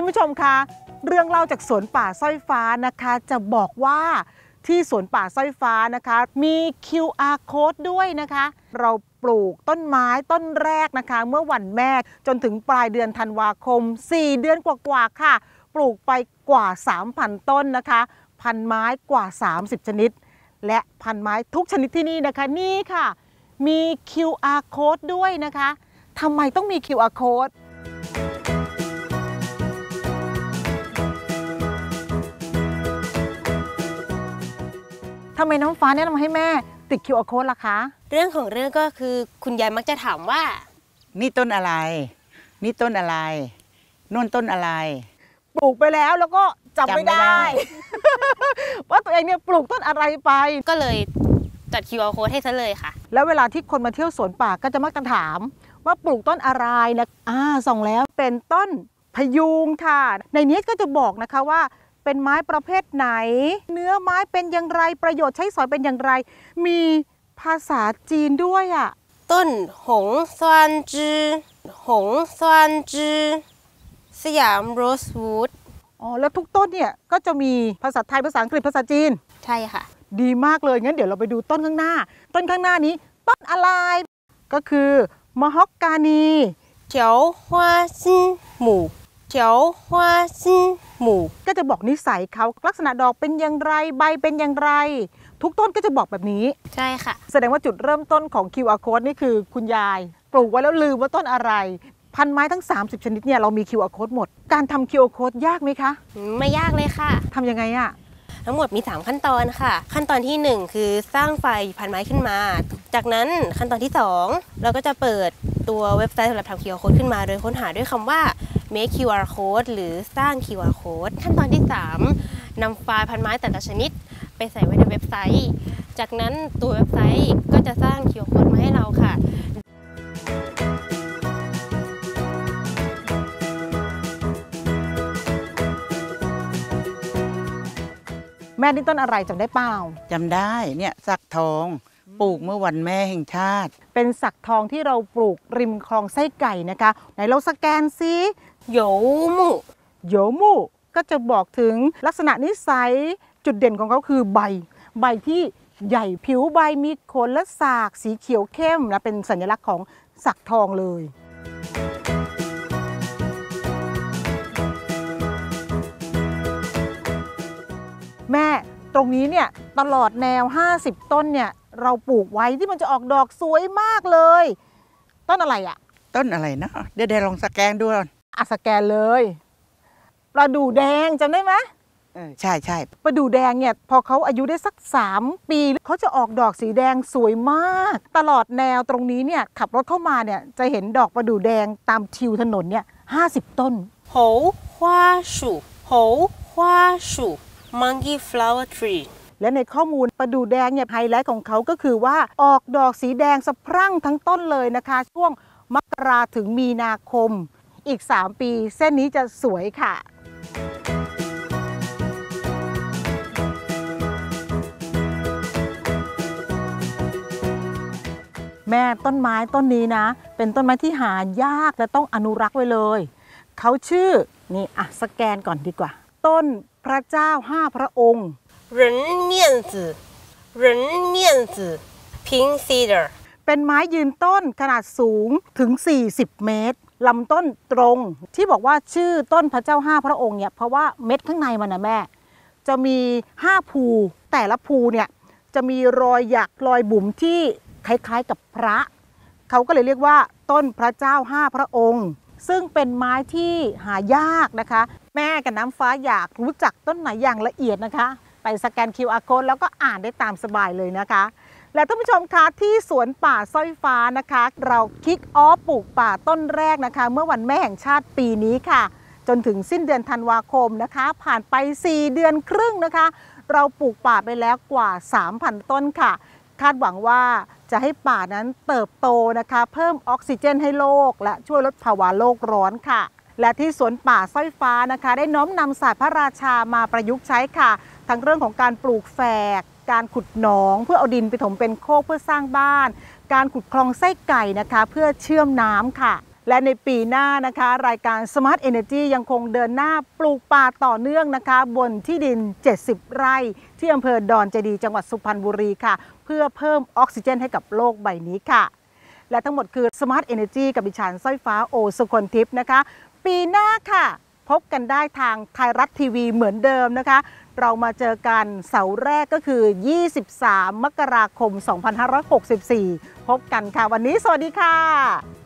ผู้ชมคะเรื่องเล่าจากสวนป่าสร้อยฟ้านะคะจะบอกว่าที่สวนป่าสร้อยฟ้านะคะมี QR Code ด้วยนะคะเราปลูกต้นไม้ต้นแรกนะคะเมื่อวันแม่จนถึงปลายเดือนธันวาคม4 เดือนกว่าๆค่ะปลูกไปกว่า 3,000 ต้นนะคะพันไม้กว่า30ชนิดและพันไม้ทุกชนิดที่นี่นะคะนี่ค่ะมี QR Code ด้วยนะคะทำไมต้องมี QR Codeทำไมน้องฟ้าแนะนำให้แม่ติด QR Code ล่ะคะเรื่องของเรื่องก็คือคุณยายมักจะถามว่านี่ต้นอะไรนี่ต้นอะไรนู่นต้นอะไรปลูกไปแล้วก็จำไม่ได้ ว่าตัวเองเนี่ยปลูกต้นอะไรไปก็เลยจัด QR Code ให้ซะเลยค่ะแล้วเวลาที่คนมาเที่ยวสวนป่าก็จะมักจะถามว่าปลูกต้นอะไรนะส่องแล้วเป็นต้นพยุงค่ะในนี้ก็จะบอกนะคะว่าเป็นไม้ประเภทไหนเนื้อไม้เป็นอย่างไรประโยชน์ใช้สอยเป็นอย่างไรมีภาษาจีนด้วยต้นหงซวนจือหงซวนจือสยามโรสวูดแล้วทุกต้นเนี่ยก็จะมีภาษาไทยภาษาอังกฤษภาษาจีนใช่ค่ะดีมากเลยงั้นเดี๋ยวเราไปดูต้นข้างหน้าต้นข้างหน้านี้ต้นอะไรก็คือมะฮอกกานีเฉียวฮวาซินหมู่เฉียวฮวาซินหมู่ก็จะบอกนิสัยเขาลักษณะดอกเป็นอย่างไรใบเป็นอย่างไรทุกต้นก็จะบอกแบบนี้ใช่ค่ะแสดงว่าจุดเริ่มต้นของ QR Code นี่คือคุณยายปลูกไว้แล้วลืมว่าต้นอะไรพันไม้ทั้ง30ชนิดเนี่ยเรามี QR Code หมดการทำ QR Code ยากไหมคะไม่ยากเลยค่ะทำยังไงทั้งหมดมี3ขั้นตอนค่ะขั้นตอนที่1คือสร้างไฟล์พันไม้ขึ้นมาจากนั้นขั้นตอนที่2เราก็จะเปิดตัวเว็บไซต์สำหรับทำ QR Code ขึ้นมาโดยค้นหาด้วยคำว่า make QR Code หรือสร้าง QR Code ขั้นตอนที่3นำไฟล์พันไม้แต่ละชนิดไปใส่ไว้ในเว็บไซต์จากนั้นตัวเว็บไซต์ก็จะสร้าง QR Code มาให้เราค่ะแม่นี่ต้นอะไรจำได้เปล่าจำได้เนี่ยสักทองปลูกเมื่อวันแม่แห่งชาติเป็นสักทองที่เราปลูกริมคลองไส้ไก่นะคะไหนเราสแกนซิโยมู่โยมู่ก็จะบอกถึงลักษณะนิสัยจุดเด่นของเขาคือใบที่ใหญ่ผิวใบมีขนและสากสีเขียวเข้มนะเป็นสัญลักษณ์ของสักทองเลยแม่ตรงนี้เนี่ยตลอดแนว50ต้นเนี่ยเราปลูกไว้ที่มันจะออกดอกสวยมากเลยต้นอะไรต้นอะไรนะเดี๋ยวลองสแกนดูสแกนเลยประดู่แดงจำได้ไหมใช่ประดู่แดงเนี่ยพอเขาอายุได้สัก3 ปีเขาจะออกดอกสีแดงสวยมากตลอดแนวตรงนี้เนี่ยขับรถเข้ามาเนี่ยจะเห็นดอกประดู่แดงตามทิวถนนเนี่ย50ต้นโหฮวาชูโหฮวาชูMonkey Flower Tree และในข้อมูลประดู่แดงเนี่ยไฮไลท์ของเขาก็คือว่าออกดอกสีแดงสะพรั่งทั้งต้นเลยนะคะช่วงมกราถึงมีนาคมอีก3 ปีเส้นนี้จะสวยค่ะแม่ต้นไม้ต้นนี้นะเป็นต้นไม้ที่หายากและต้องอนุรักษ์ไว้เลยเขาชื่อนี่สแกนก่อนดีกว่าต้นพระเจ้า5 พระองค์人面子人面子 Pink Cedar เป็นไม้ยืนต้นขนาดสูงถึง40 เมตรลำต้นตรงที่บอกว่าชื่อต้นพระเจ้า5 พระองค์เนี่ยเพราะว่าเม็ดข้างในมันนะแม่จะมี5 ภูแต่ละภูเนี่ยจะมีรอยหยักรอยบุ๋มที่คล้ายๆกับพระเขาก็เลยเรียกว่าต้นพระเจ้า5 พระองค์ซึ่งเป็นไม้ที่หายากนะคะแม่กับน้ำฟ้าอยากรู้จักต้นไหนอย่างละเอียดนะคะไปสแกน QR Code แล้วก็อ่านได้ตามสบายเลยนะคะและท่านผู้ชมคะที่สวนป่าสร้อยฟ้านะคะเราคิกออฟปลูกป่าต้นแรกนะคะเมื่อวันแม่แห่งชาติปีนี้ค่ะจนถึงสิ้นเดือนธันวาคมนะคะผ่านไป4 เดือนครึ่งนะคะเราปลูกป่าไปแล้วกว่า 3,000 ต้นค่ะคาดหวังว่าจะให้ป่านั้นเติบโตนะคะเพิ่มออกซิเจนให้โลกและช่วยลดภาวะโลกร้อนค่ะและที่สวนป่าสร้อยฟ้านะคะได้น้อมนำศาสตร์พระราชามาประยุกต์ใช้ค่ะทั้งเรื่องของการปลูกแฝกการขุดหนองเพื่อเอาดินไปถมเป็นโคกเพื่อสร้างบ้านการขุดคลองไส้ไก่นะคะเพื่อเชื่อมน้ำค่ะและในปีหน้านะคะรายการ Smart Energy ยังคงเดินหน้าปลูกป่าต่อเนื่องนะคะบนที่ดิน 70 ไร่ที่อำเภอดอนเจดีจังหวัดสุพรรณบุรีค่ะเพื่อเพิ่มออกซิเจนให้กับโลกใบนี้ค่ะและทั้งหมดคือ Smart Energy กับดิฉันสร้อยฟ้าโอสุคนทิพย์นะคะปีหน้าค่ะพบกันได้ทางไทยรัฐทีวีเหมือนเดิมนะคะเรามาเจอกันเสาร์แรกก็คือ 23 มกราคม 2564 พบกันค่ะวันนี้สวัสดีค่ะ